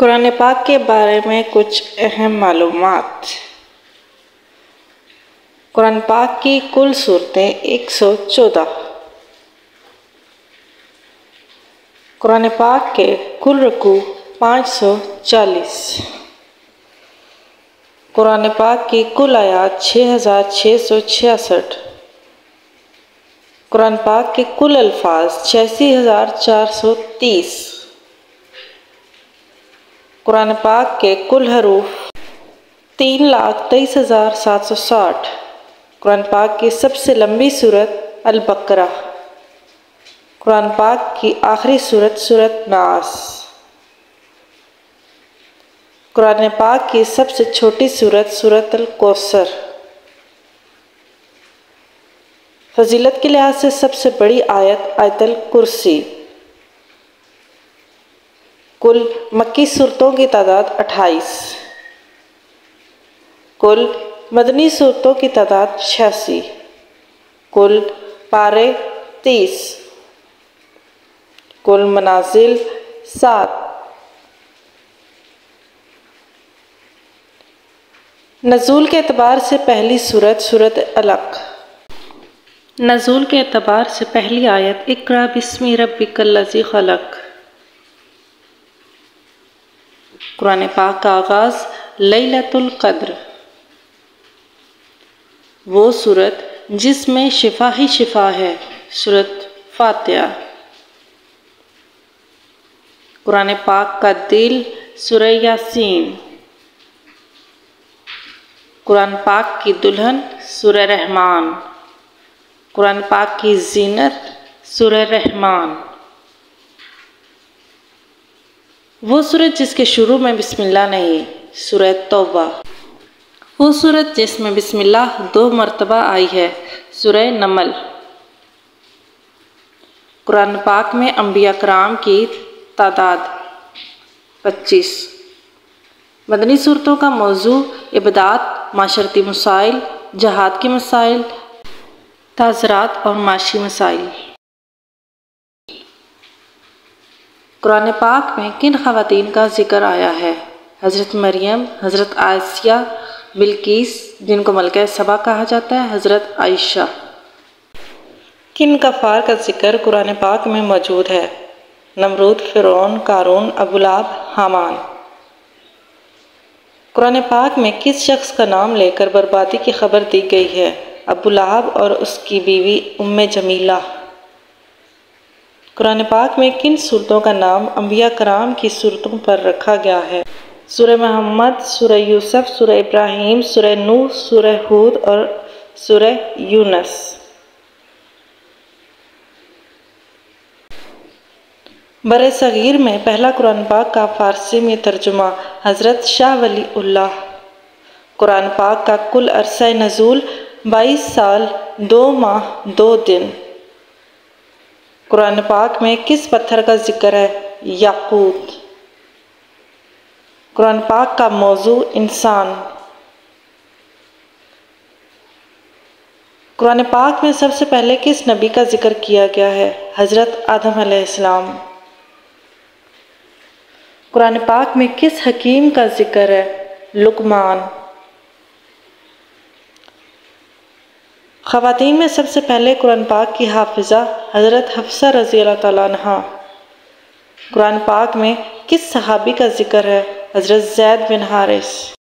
قرآن پاک کے بارے میں کچھ اہم معلومات۔ قرآن پاک کی کل سورتیں 114۔ قرآن پاک کے کل رکوع 540۔ قرآن پاک کی کل آیات 6666۔ قرآن پاک کے کل الفاظ 86430۔ قرآن پاک کے کل حروف 3,23,760۔ قرآن پاک کی سب سے لمبی سورت البقرہ۔ قرآن پاک کی آخری سورت سورت ناس۔ قرآن پاک کی سب سے چھوٹی سورت سورت الکوثر۔ فضیلت کے لحاظ سے سب سے بڑی آیت آیت الکرسی۔ کل مکی سورتوں کی تعداد 28۔ کل مدنی سورتوں کی تعداد 86۔ کل پارے 30۔ کل منازل 7۔ نزول کے اعتبار سے پہلی سورت سورت علق۔ نزول کے اعتبار سے پہلی آیت اقرأ بسم ربک الذی خلق۔ قرآن پاک کا آغاز لیلۃ القدر۔ وہ سورت جس میں شفا ہی شفا ہے، سورت فاتحہ۔ قرآن پاک کا دل سورہ یاسین۔ قرآن پاک کی دلہن سورہ رحمان۔ قرآن پاک کی زینت سورہ رحمان۔ وہ سورت جس کے شروع میں بسم اللہ نہیں، سورہ توبہ۔ وہ سورت جس میں بسم اللہ 2 مرتبہ آئی ہے، سورہ نمل۔ قرآن پاک میں انبیاء کرام کی تعداد 25۔ مدنی صورتوں کا موضوع عبادات، معاشرتی مسائل، جہاد کے مسائل، تعزیرات اور معاشی مسائل۔ قرآن پاک میں کن خواتین کا ذکر آیا ہے؟ حضرت مریم، حضرت آسیہ، بلقیس جن کو ملکہ سبا کہا جاتا ہے، حضرت عائشہ۔ کن کفار کا ذکر قرآن پاک میں موجود ہے؟ نمرود، فرعون، قارون، ابولہب، حامان۔ قرآن پاک میں کس شخص کا نام لے کر بربادی کی خبر دی گئی ہے؟ ابولہب اور اس کی بیوی ام جمیلہ۔ قرآن پاک میں کن سورتوں کا نام انبیاء کرام کی سورتوں پر رکھا گیا ہے؟ سورہ محمد، سورہ یوسف، سورہ ابراہیم، سورہ نوح، سورہ ہود اور سورہ یونس۔ برِ صغیر میں پہلا قرآن پاک کا فارسی میں ترجمہ حضرت شاہ ولی اللہ۔ قرآن پاک کا کل عرصہ نزول 22 سال 2 ماہ 2 دن۔ قرآن پاک میں کس پتھر کا ذکر ہے؟ یاقوت۔ قرآن پاک کا موضوع انسان۔ قرآن پاک میں سب سے پہلے کس نبی کا ذکر کیا گیا ہے؟ حضرت آدم علیہ السلام۔ قرآن پاک میں کس حکیم کا ذکر ہے؟ لقمان۔ خواتین میں سب سے پہلے قرآن پاک کی حافظہ حضرت حفصہ رضی اللہ تعالیٰ عنہا۔ قرآن پاک میں کس صحابی کا ذکر ہے؟ حضرت زید بن حارث۔